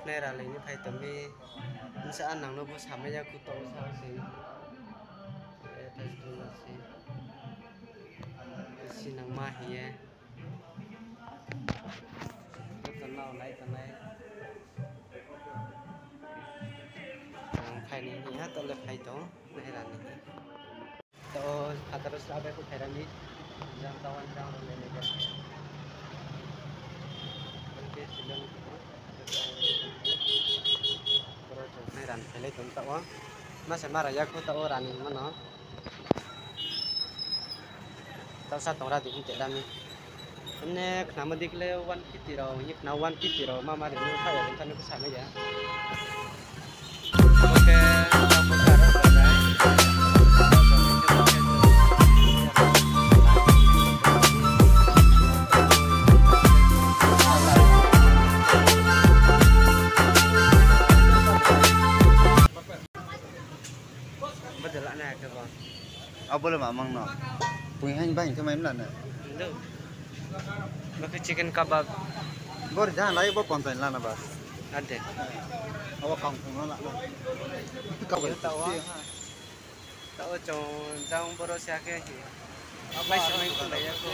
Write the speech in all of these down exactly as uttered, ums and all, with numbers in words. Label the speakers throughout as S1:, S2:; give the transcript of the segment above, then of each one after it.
S1: Nera ini fai tami insaan nang no bos hame ya ku tau sa si etas dulu si si nang mah ye tenau naik tenai nang fai ni ya to le fai to nera ni to terus apa ku fai ni jam tawan jam le le oke silang Ran pele tum tawa masa mara ya ku tawa ran mano taw sa tora di te dami ne nama dikle one fifty ro yik na one fifty ro mama de nu thaya den tanu sa ya oke apa karo
S2: apa le mamang no puing hang bang themai mlan na
S1: do bak chicken kebab
S2: bor jahan lai bo pontain lana bas
S1: ade
S2: awa kang phung la ka ba
S1: tawa tawa chong jang boro sia ke hi apa समय को ले को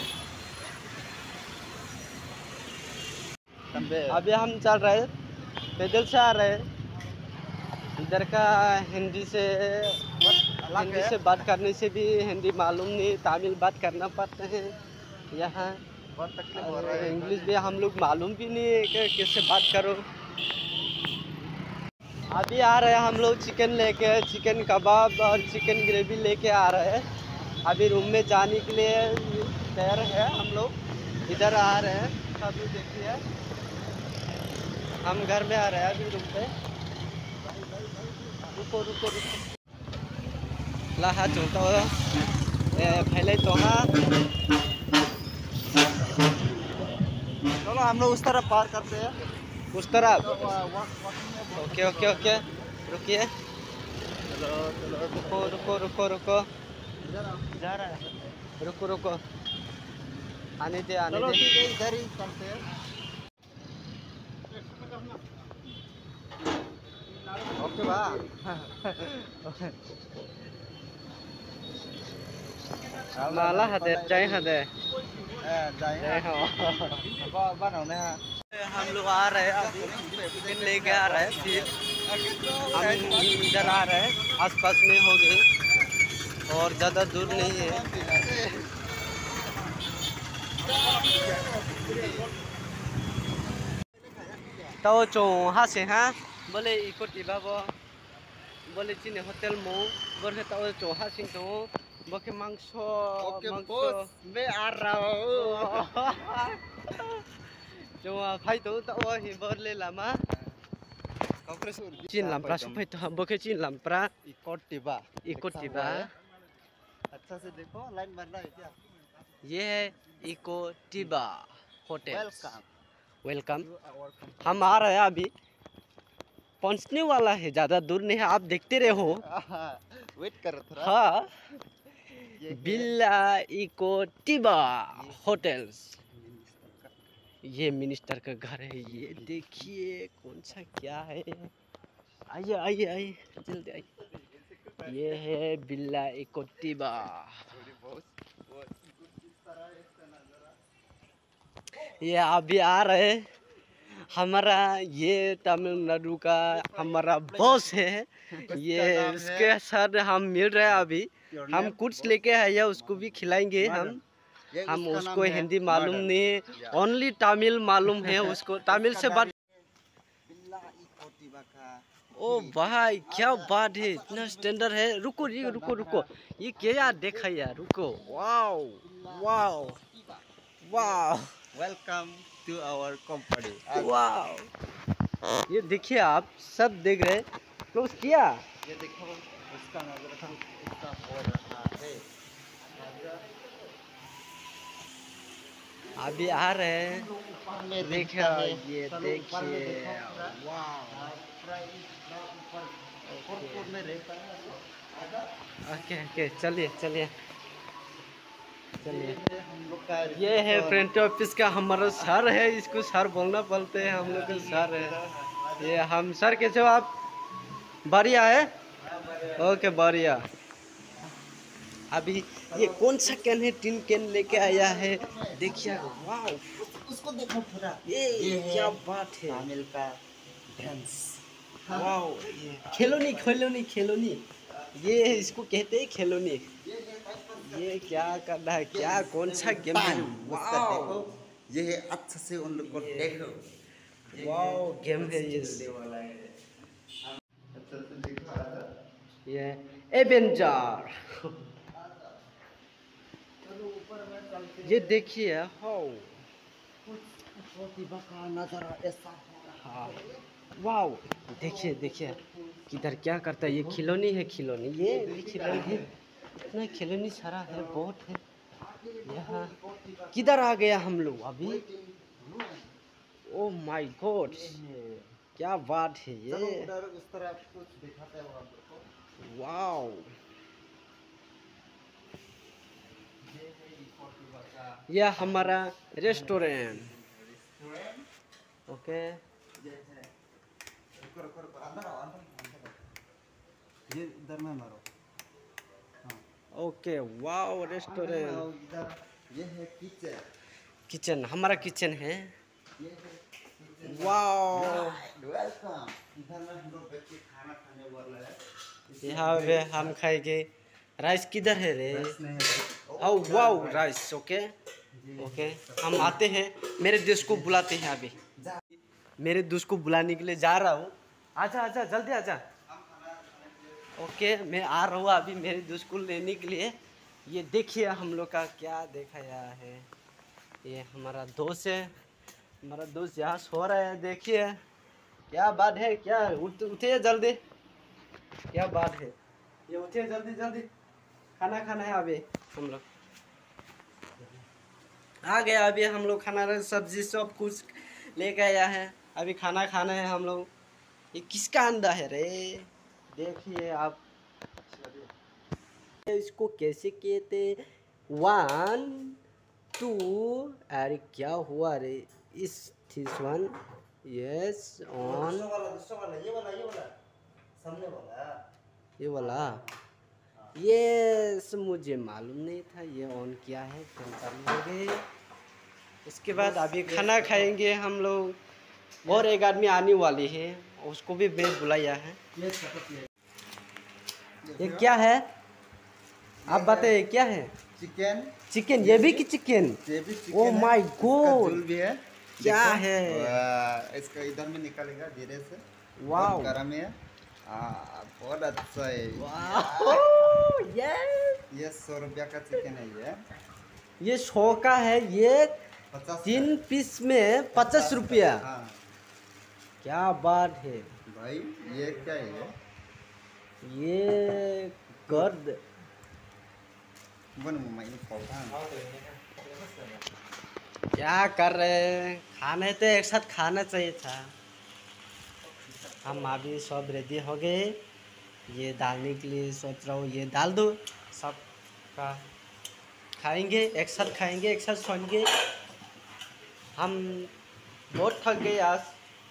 S1: अभी हम चल रहे पैदल से आ रहे इधर का हिंदी से हिंदी से बात करने से भी हिंदी मालूम नहीं तमिल बात करना पड़ता है यहाँ
S2: बहुत तकलीफ हो रहा है
S1: इंग्लिश भी हम लोग मालूम भी नहीं है कि किससे बात करो अभी आ रहे हैं हम लोग चिकन लेके चिकन कबाब और चिकन ग्रेवी लेके आ रहे हैं अभी रूम में जाने के लिए तैयार है हम लोग इधर आ रहे हैं अभी देखिए हम घर में आ रहे हैं अभी रूम पे रुको रुको रुको लाहा चलता हो पहले तो हाँ
S2: चलो हम लोग उस तरफ पार करते हैं
S1: उस तरफ ओके ओके ओके रुकिए
S2: चलो चलो
S1: रुको रुको रुको रुको
S2: जा रहा है
S1: रुको रुको आने दे आने
S2: चलो
S1: दे
S2: ठीक है इधर ही चलते हैं ओके बा
S1: माला हदे जय हदे
S2: जय हो बनाओ ना
S1: हम लोग आ रहे हैं अभी चिकन लेके आ रहे हैं फिर हम इधर आ रहे हैं आसपास में हो गए और ज़्यादा दूर नहीं है तो चो हाँ से हाँ बोले इको टिबा बो बोले चिने होटल मो बोले तो चो हाँ सिंह तो बोके मांगसो
S2: ओके बॉस मैं आ रहा हूँ
S1: जो भाई तो तो ही बोले लामा चिन लाम्प्रा सफाई तो बोके चिन लाम्प्रा
S2: इको टिबा
S1: इको टिबा
S2: अच्छा से देखो लाइन बन रहा है क्या
S1: ये है इको टिबा होटल
S2: वेलकम
S1: वेलकम हम आ रहे हैं अभी पहुंचने वाला है ज़्यादा दूर नहीं है आप देखते रहे हो
S2: वेट कर थोड़ा
S1: हाँ बिल्ला इको टिबा होटल्स ये मिनिस्टर का घर है ये देखिए कौन सा क्या है आइए आइए आइए जल्दी आइए ये है बिल्ला इको टिबा ये अभी आ रहे हमारा ये तमिलनाडु का हमारा बॉस है ये इसके साथ हम मिल रहे हैं अभी हम कुछ लेके आए हैं उसको भी खिलाएंगे हम हम उसको हिंदी मालूम नहीं ओनली तमिल मालूम है उसको तमिल से बात ओ भाई क्या बात है इतना स्टैंडर्ड है रुको ये रुको रुको ये क्या यार देखा यार रुको wow wow wow
S2: welcome to our company
S1: wow ये देखिए आप सब देख रहे क्लोज किया
S2: ये देखो उसका नजर इसका हो रहा है
S1: अभी आ रहे हैं देखिए ये देखिए ओके ओके चलिए चलिए चलिए ये है फ्रंट ऑफिस का हमारा सर है इसको सर बोलना पड़ते हैं हम लोग का सर है ये हम सर कैसे हो आप? बढ़िया है। ओके बढ़िया। अभी ये कौन सा कैन है? टिन कैन लेके आया है, देखिए। वाह,
S2: उसको देखो पूरा।
S1: ये,
S2: ये
S1: क्या
S2: है
S1: बात है।
S2: तामिल का डांस।
S1: वाह, ये खेलोनी खेलोनी खेलोनी, ये इसको कहते हैं खेलोनी। ये क्या कर रहा है? क्या कौन सा गेम है?
S2: उसका देखो, ये है अच्छे से उन लोग को देखो।
S1: वाह गेम है ये। ये एवेंजर। ये देखिए हाउ। हाँ, वाह, देखिए देखिए किधर क्या करता है। ये खिलौनी है, खिलौनी, ये भी खिलौनी है। इतना खिलौनी सारा है, बहुत है यहाँ। किधर आ गया हम लोग अभी? ओ माय गॉड, क्या बात है ये। वाओ, यह हमारा रेस्टोरेंट। ओके,
S2: ये इधर में मारो।
S1: Okay, wow restaurant.
S2: ये है किचन।
S1: किचन, हमारा किचन है। Wow,
S2: welcome. इधर में हम लोग बैठ के खाना खाने वाला है।
S1: यहाँ पे हम खाएंगे। राइस किधर है रे? ओ वाओ, राइस। ओके ओके, हम आते हैं, मेरे दोस्त को बुलाते हैं अभी। मेरे दोस्त को बुलाने के लिए जा रहा हूँ। आजा आजा, जल्दी आजा। ओके, मैं आ रहा हूँ अभी मेरे दोस्त को लेने के लिए। ये देखिए हम लोग का क्या दिखाया है। ये हमारा दोस्त है, हमारा दोस्त यहाँ सो रहा है। देखिए क्या बात है, क्या उठ उठिए जल्दी। क्या बात है, ये उठिए जल्दी जल्दी, खाना खाना है अभी। हम लोग आ गया, अभी हम लोग खाना सब्जी सब कुछ लेके आया है। अभी खाना खाना है हम लोग। ये किसका अंडा है रे? देखिए आप, इसको कैसे कहते? वन टू, अरे क्या हुआ रे? इस दिस वन, यस ऑन।
S2: दूसरा वाला, दूसरा वाला, ये वाला, ये वाला, सामने वाला।
S1: ये वाला, यस, मुझे मालूम नहीं था ये ऑन किया है। फिर चालू हो गए। इसके बाद अभी खाना खाएंगे हम लोग। और एक आदमी आने वाली है, उसको भी मैं बुलाया है। ये क्या है आप बताइए, क्या है?
S2: चिकन।
S1: चिकन, ये भी की चिकन?
S2: ये भी चिकन
S1: ओ
S2: है।
S1: माय
S2: इसका
S1: गॉड,
S2: झोल भी है।
S1: क्या
S2: देखो।
S1: है?
S2: वाह, इसका इधर में निकालेगा धीरे से।
S1: वाह,
S2: बहुत गरम है। आ, बहुत अच्छा है।
S1: वाह, यस।
S2: ये सौ रुपया का चिकन है। ये
S1: ये सौ का है, ये
S2: पचास
S1: तीन पीस में पचास रुपया।
S2: हाँ
S1: क्या बात है
S2: भाई, ये क्या है?
S1: ये गर्द।
S2: वन मोबाइल पौधा।
S1: क्या कर रहे हैं? खाने तो एक साथ खाना चाहिए था। हम अभी सब रेडी हो गए, ये डालने के लिए सोच रहा हूँ। ये डाल दो, सब का खाएंगे, एक साथ खाएंगे, एक साथ सोएंगे। हम बहुत थक गए आज।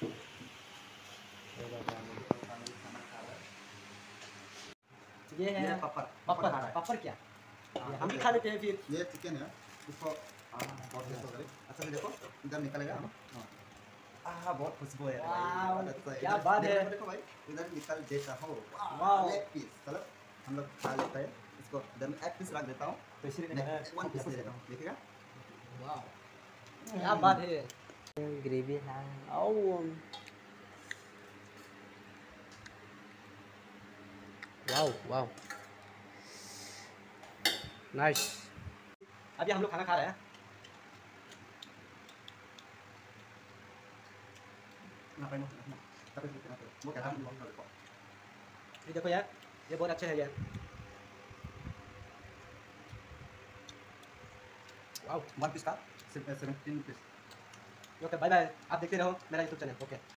S1: ये है
S2: पापड़।
S1: पापड़। पापड़ क्या? ये हम भी खा लेते हैं फिर।
S2: ये चिकन है, इसको बहुत टेस्ट होगा। अच्छा से देखो, इधर निकलेगा। हाँ, बहुत खुशबू है।
S1: वाह,
S2: अच्छा है।
S1: क्या
S2: इधर-
S1: बात है।
S2: देखो, देखो भाई, इधर निकल देता हो।
S1: वाह,
S2: लेग पीस। चलो हम लोग खा लेते हैं इसको। इधर में एक पीस रख देता हूँ। वन पीस दे देता हूँ, देखिएगा।
S1: वाह, क्या बात है। ग्रेवी है। आओ, वाओ वाओ, नाइस। अभी हम लोग खाना खा रहे हैं। ये देखो यार, ये बहुत अच्छा है यार। वाओ,
S2: वन पीस का seventeen piece.
S1: Okay bye bye. आप देखते रहो मेरा यूट्यूब चैनल। ओके।